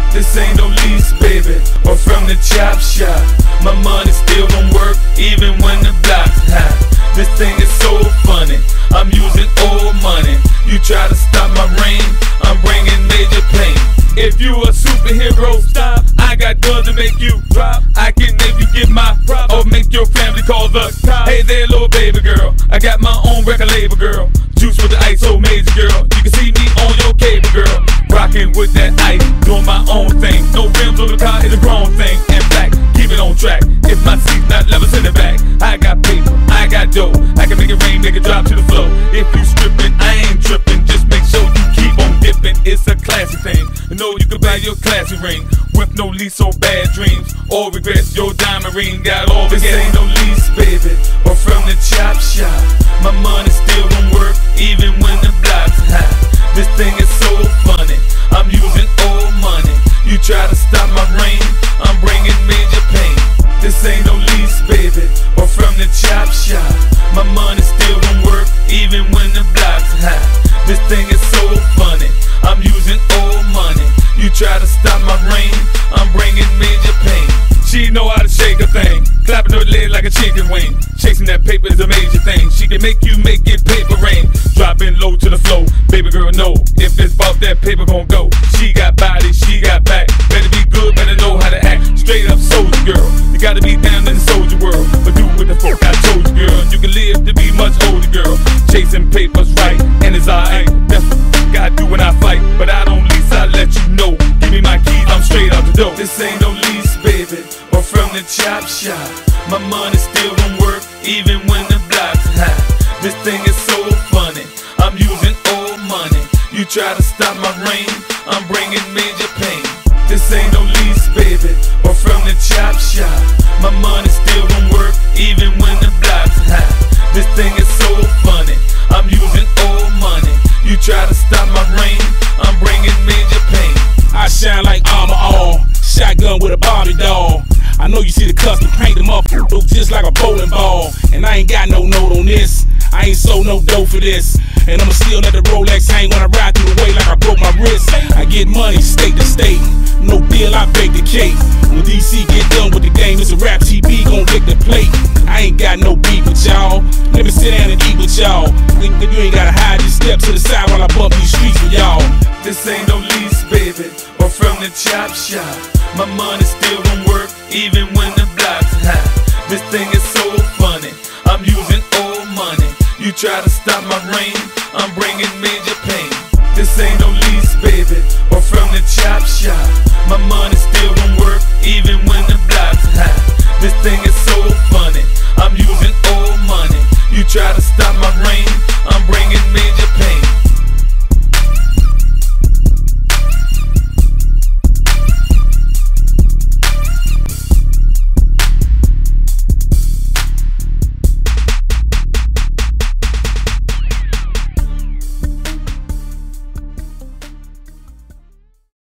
This ain't no lease, baby, or from the chop shop. My money still gon' work even when the block's hot. This thing is so funny, I'm using old money. You try to stop my reign, I'm bringing major pain. If you a superhero, stop. I got guns to make you drop. I can make you get my prop, or make your family call the cops. Hey there, little baby girl, I got my own record label, girl. Juice with the ice, so major, girl. You can see me on your cable, girl. Rockin' with that ice, doing my own thing. No rims on the car, it's a grown thing. In fact, keep it on track. If my seat's not level, send it back. I got paper, I got dough. I can make it rain, make it drop to the floor. If you strippin', I ain't trippin'. Just make sure you keep on dippin'. It's a classy thing. You know you can buy your classy ring with no lease or bad dreams or regrets. Your diamond ring got all the gas. This ain't no lease, baby, or from the chop shop. My money still gon' work even when the block's hot. This thing is so funny, I'm using old money. You try to stop my reign, I'm bringing major pain. This ain't no lease, baby, or from the chop shop. My money still gon' work even when the block's hot. This thing is so funny, I'm using old money. You try to stop my reign, I'm bringing major pain. She know how to shake a thing, clapping her leg like a chicken wing. Chasing that paper is a major thing. She can make you make it paper rain. Dropping low to the flow, baby girl know if it's about that paper gon' go. She got body, she got back. Better be good, better know how to act. Straight up soldier girl, you gotta be down in the soldier world. But do what the fuck I told you, girl. You can live to be much older, girl. Chasing papers right, and it's alright. That's what I do when I fight. But I don't lease, I let you know. Give me my keys, I'm straight out the door. This ain't no lease, baby, or from the chop shop. My money still gon' work even when the block's hot. This thing is so funny, I'm using old money. You try to stop my reign, I'm bringing major pain. This ain't no lease, baby, or from the chop shop. My money still gon' work even when the block's hot. This thing is so funny, I'm using old money. You try to stop my reign, I'm bringing major pain. I shine like armor on, shotgun with a Barbie doll. I know you see the custom paint them up, look just like a bowling ball. And I ain't got no note on this, I ain't sold no dough for this. And I'ma still let the Rolex hang when I ride through the way like I broke my wrist. I get money state to state, no deal, I bake the cake. When DC get done with the game, it's a rap TV gon' lick the plate. I ain't got no beef with y'all, let me sit down and eat with y'all. You ain't gotta hide, just step to the side while I bump these streets with y'all. This ain't no lease, baby, or from the chop shop. My money still gon' work even when the block's hot. This thing is so funny, I'm using old money. You try to stop my reign, I'm bringing major pain. This ain't no lease, baby, or from the chop shop. My money still gon' work even when the block's hot. This thing is so funny, I'm using old money. You try to stop